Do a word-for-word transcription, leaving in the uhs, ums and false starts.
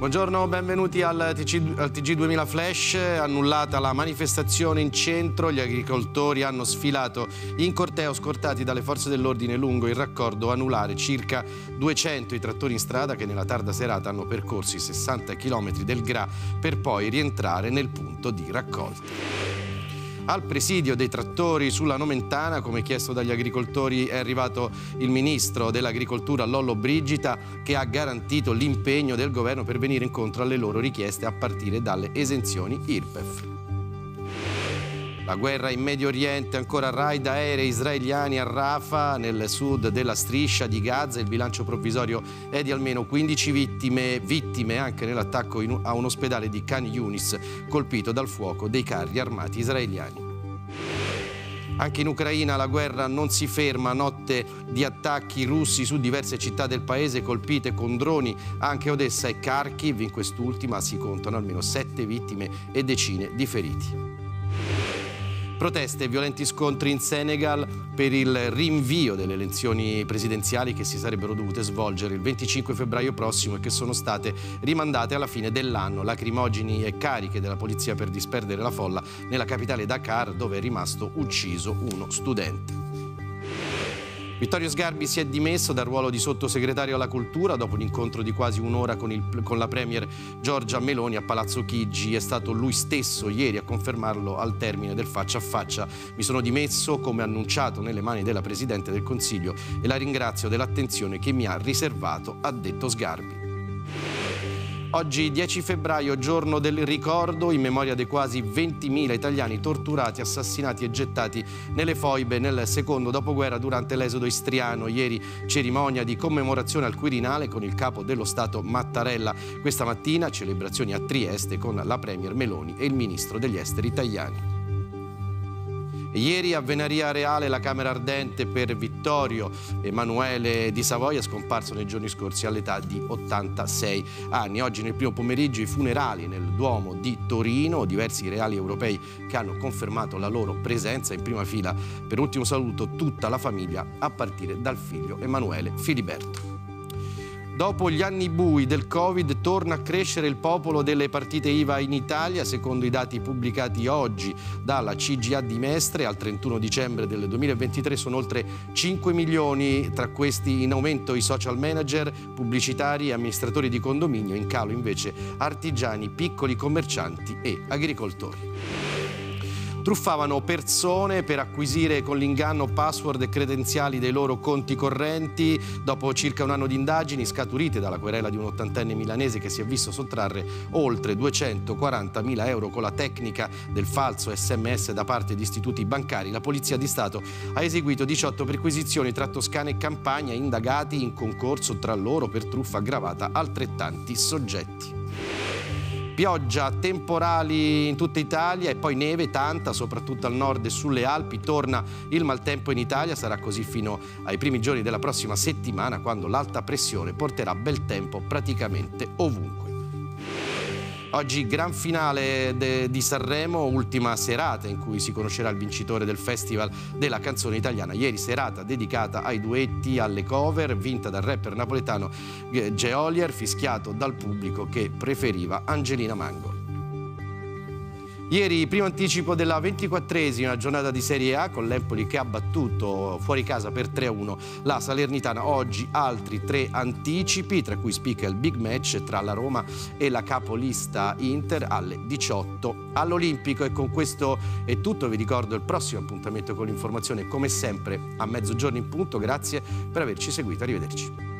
Buongiorno, benvenuti al T G, al T G duemila Flash. Annullata la manifestazione in centro, gli agricoltori hanno sfilato in corteo scortati dalle forze dell'ordine lungo il raccordo anulare. Circa duecento i trattori in strada che nella tarda serata hanno percorso i sessanta chilometri del Gra per poi rientrare nel punto di raccolta. Al presidio dei trattori sulla Nomentana, come chiesto dagli agricoltori, è arrivato il ministro dell'agricoltura Lollobrigida, che ha garantito l'impegno del governo per venire incontro alle loro richieste a partire dalle esenzioni I R P E F. La guerra in Medio Oriente, ancora raid aerei israeliani a Rafah, nel sud della striscia di Gaza. Il bilancio provvisorio è di almeno quindici vittime, vittime anche nell'attacco a un ospedale di Khan Yunis, colpito dal fuoco dei carri armati israeliani. Anche in Ucraina la guerra non si ferma, notte di attacchi russi su diverse città del paese colpite con droni, anche Odessa e Kharkiv. In quest'ultima si contano almeno sette vittime e decine di feriti. Proteste e violenti scontri in Senegal per il rinvio delle elezioni presidenziali che si sarebbero dovute svolgere il venticinque febbraio prossimo e che sono state rimandate alla fine dell'anno. Lacrimogeni e cariche della polizia per disperdere la folla nella capitale Dakar, dove è rimasto ucciso uno studente. Vittorio Sgarbi si è dimesso dal ruolo di sottosegretario alla cultura dopo un incontro di quasi un'ora con, il, con la premier Giorgia Meloni a Palazzo Chigi. È stato lui stesso ieri a confermarlo al termine del faccia a faccia. Mi sono dimesso come annunciato nelle mani della Presidente del Consiglio e la ringrazio dell'attenzione che mi ha riservato, ha detto Sgarbi. Oggi dieci febbraio, giorno del ricordo in memoria dei quasi ventimila italiani torturati, assassinati e gettati nelle foibe nel secondo dopoguerra durante l'esodo istriano. Ieri cerimonia di commemorazione al Quirinale con il capo dello Stato Mattarella. Questa mattina celebrazioni a Trieste con la premier Meloni e il ministro degli esteri Tajani. Ieri a Venaria Reale la Camera ardente per Vittorio Emanuele di Savoia, scomparso nei giorni scorsi all'età di ottantasei anni. Oggi nel primo pomeriggio i funerali nel Duomo di Torino, diversi reali europei che hanno confermato la loro presenza. In prima fila, per ultimo saluto, tutta la famiglia a partire dal figlio Emanuele Filiberto. Dopo gli anni bui del Covid torna a crescere il popolo delle partite I V A in Italia. Secondo i dati pubblicati oggi dalla C G A di Mestre, al trentuno dicembre del duemilaventitré sono oltre cinque milioni, tra questi in aumento i social manager, pubblicitari e amministratori di condominio, in calo invece artigiani, piccoli commercianti e agricoltori. Truffavano persone per acquisire con l'inganno password e credenziali dei loro conti correnti. Dopo circa un anno di indagini scaturite dalla querela di un ottantenne milanese che si è visto sottrarre oltre duecentoquarantamila euro con la tecnica del falso S M S da parte di istituti bancari, la Polizia di Stato ha eseguito diciotto perquisizioni tra Toscana e Campania, indagati in concorso tra loro per truffa aggravata altrettanti soggetti. Pioggia, temporali in tutta Italia e poi neve, tanta, soprattutto al nord e sulle Alpi. Torna il maltempo in Italia, sarà così fino ai primi giorni della prossima settimana, quando l'alta pressione porterà bel tempo praticamente ovunque. Oggi gran finale di Sanremo, ultima serata in cui si conoscerà il vincitore del Festival della canzone italiana. Ieri serata dedicata ai duetti, alle cover, vinta dal rapper napoletano Geolier, fischiato dal pubblico che preferiva Angelina Mango. Ieri primo anticipo della ventiquattresima giornata di Serie A con l'Empoli che ha battuto fuori casa per tre a uno la Salernitana. Oggi altri tre anticipi, tra cui spicca il big match tra la Roma e la capolista Inter alle diciotto all'Olimpico. E con questo è tutto, vi ricordo il prossimo appuntamento con l'informazione come sempre a mezzogiorno in punto. Grazie per averci seguito, arrivederci.